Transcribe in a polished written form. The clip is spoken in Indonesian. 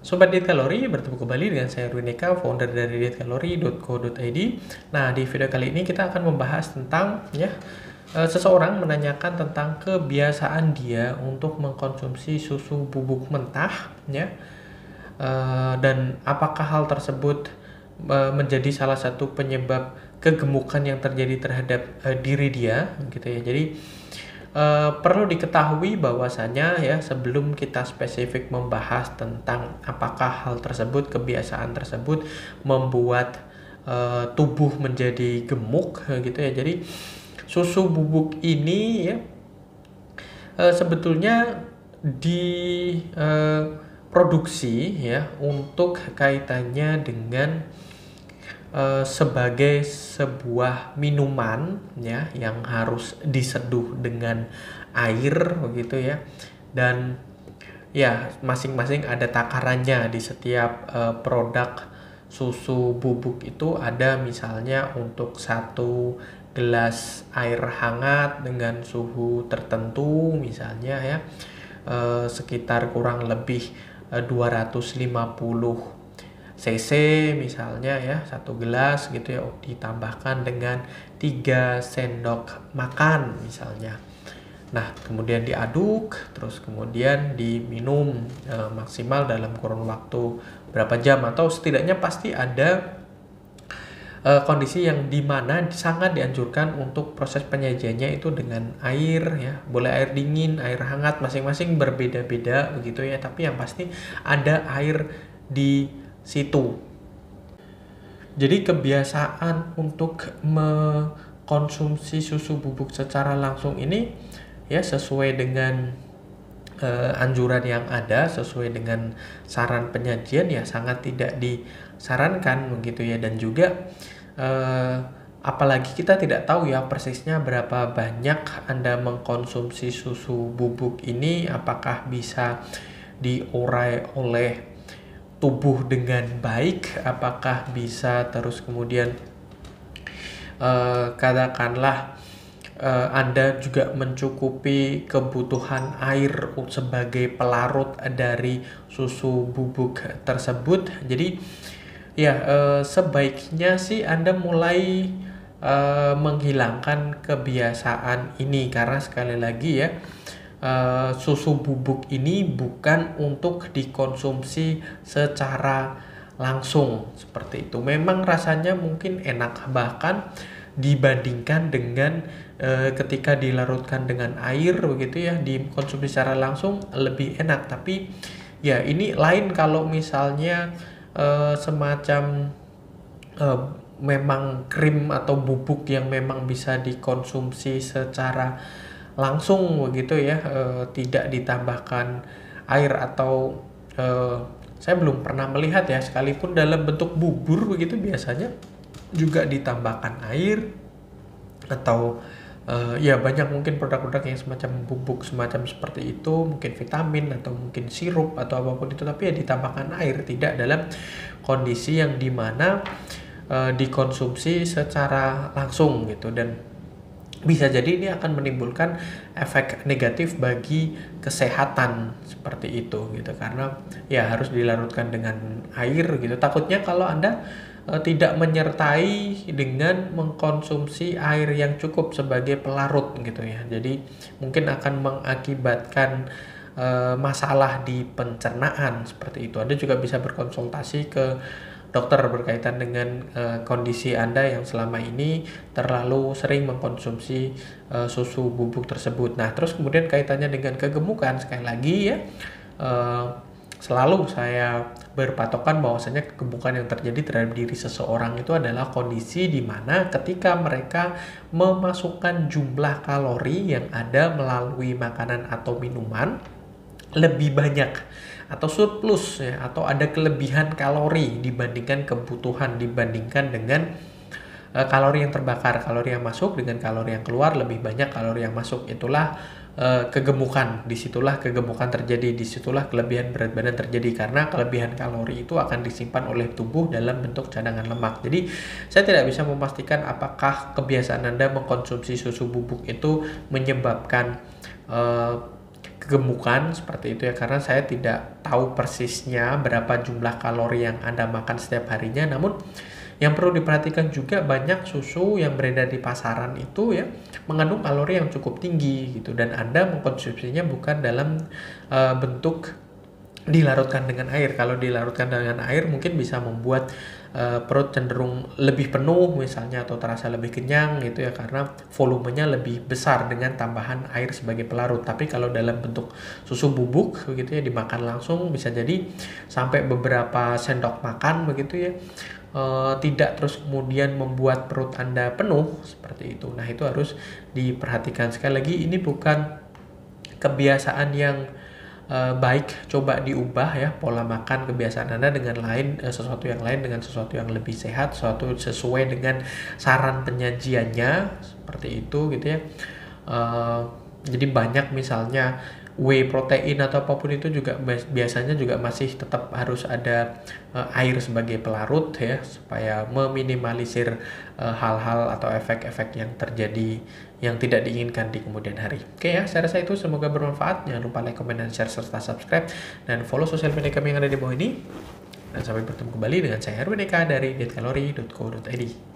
Sobat Diet Kalori, bertemu kembali dengan saya Ruineka, founder dari dietkalori.co.id. Nah, di video kali ini kita akan membahas tentang seseorang menanyakan tentang kebiasaan dia untuk mengkonsumsi susu bubuk mentah, dan apakah hal tersebut menjadi salah satu penyebab kegemukan yang terjadi terhadap diri dia, gitu ya. Jadi perlu diketahui bahwasanya sebelum kita spesifik membahas tentang apakah hal tersebut, kebiasaan tersebut membuat tubuh menjadi gemuk gitu ya. Jadi susu bubuk ini sebetulnya diproduksi untuk kaitannya dengan sebagai sebuah minuman yang harus diseduh dengan air begitu ya, dan masing-masing ada takarannya di setiap produk susu bubuk itu. Ada misalnya untuk 1 gelas air hangat dengan suhu tertentu misalnya sekitar kurang lebih 250 cc misalnya 1 gelas gitu ya, ditambahkan dengan 3 sendok makan misalnya. Nah, kemudian diaduk, terus kemudian diminum maksimal dalam kurun waktu berapa jam, atau setidaknya pasti ada kondisi yang dimana sangat dianjurkan untuk proses penyajiannya itu dengan air boleh air dingin, air hangat, masing-masing berbeda-beda begitu ya, tapi yang pasti ada air di situ. Jadi kebiasaan untuk mengkonsumsi susu bubuk secara langsung ini sesuai dengan anjuran yang ada, sesuai dengan saran penyajian sangat tidak disarankan begitu ya. Dan juga apalagi kita tidak tahu persisnya berapa banyak Anda mengkonsumsi susu bubuk ini, apakah bisa diurai oleh tubuh dengan baik, apakah bisa terus kemudian katakanlah Anda juga mencukupi kebutuhan air sebagai pelarut dari susu bubuk tersebut. Jadi sebaiknya sih Anda mulai menghilangkan kebiasaan ini, karena sekali lagi susu bubuk ini bukan untuk dikonsumsi secara langsung seperti itu. Memang rasanya mungkin enak, bahkan dibandingkan dengan ketika dilarutkan dengan air begitu ya, dikonsumsi secara langsung lebih enak. Tapi ini lain kalau misalnya semacam memang krim atau bubuk yang memang bisa dikonsumsi secara langsung begitu ya, tidak ditambahkan air, atau saya belum pernah melihat sekalipun dalam bentuk bubur begitu biasanya juga ditambahkan air, atau banyak mungkin produk-produk yang semacam bubuk semacam seperti itu, mungkin vitamin atau mungkin sirup atau apapun itu, tapi ditambahkan air, tidak dalam kondisi yang dimana dikonsumsi secara langsung gitu. Dan bisa jadi ini akan menimbulkan efek negatif bagi kesehatan seperti itu gitu, karena harus dilarutkan dengan air gitu. Takutnya kalau Anda tidak menyertai dengan mengkonsumsi air yang cukup sebagai pelarut gitu ya, jadi mungkin akan mengakibatkan masalah di pencernaan seperti itu. Anda juga bisa berkonsultasi ke dokter berkaitan dengan kondisi Anda yang selama ini terlalu sering mengkonsumsi susu bubuk tersebut. Nah, terus kemudian kaitannya dengan kegemukan, sekali lagi selalu saya berpatokan bahwasanya kegemukan yang terjadi terhadap diri seseorang itu adalah kondisi di mana ketika mereka memasukkan jumlah kalori yang ada melalui makanan atau minuman lebih banyak atau surplus atau ada kelebihan kalori dibandingkan kebutuhan, dibandingkan dengan kalori yang terbakar, kalori yang masuk dengan kalori yang keluar, lebih banyak kalori yang masuk, itulah kegemukan. Disitulah kegemukan terjadi, disitulah kelebihan berat badan terjadi, karena kelebihan kalori itu akan disimpan oleh tubuh dalam bentuk cadangan lemak. Jadi saya tidak bisa memastikan apakah kebiasaan Anda mengkonsumsi susu bubuk itu menyebabkan kegemukan seperti itu ya, karena saya tidak tahu persisnya berapa jumlah kalori yang Anda makan setiap harinya. Namun yang perlu diperhatikan juga, banyak susu yang beredar di pasaran itu ya mengandung kalori yang cukup tinggi gitu, dan Anda mengkonsumsinya bukan dalam bentuk dilarutkan dengan air. Kalau dilarutkan dengan air mungkin bisa membuat perut cenderung lebih penuh misalnya, atau terasa lebih kenyang gitu ya, karena volumenya lebih besar dengan tambahan air sebagai pelarut. Tapi kalau dalam bentuk susu bubuk begitu ya, dimakan langsung, bisa jadi sampai beberapa sendok makan begitu ya, tidak terus kemudian membuat perut Anda penuh seperti itu. Nah, itu harus diperhatikan. Sekali lagi, ini bukan kebiasaan yang baik. Coba diubah ya pola makan kebiasaan Anda dengan sesuatu yang lain, dengan sesuatu yang lebih sehat, sesuatu sesuai dengan saran penyajiannya seperti itu gitu ya. Jadi banyak misalnya whey protein atau apapun itu juga biasanya juga masih tetap harus ada air sebagai pelarut ya, supaya meminimalisir hal-hal atau efek-efek yang terjadi yang tidak diinginkan di kemudian hari. Oke ya, saya rasa itu, semoga bermanfaat. Jangan lupa like, comment, dan share, serta subscribe, dan follow sosial media kami yang ada di bawah ini. Dan sampai bertemu kembali dengan saya Erwin Eka dari dietkalori.co.id.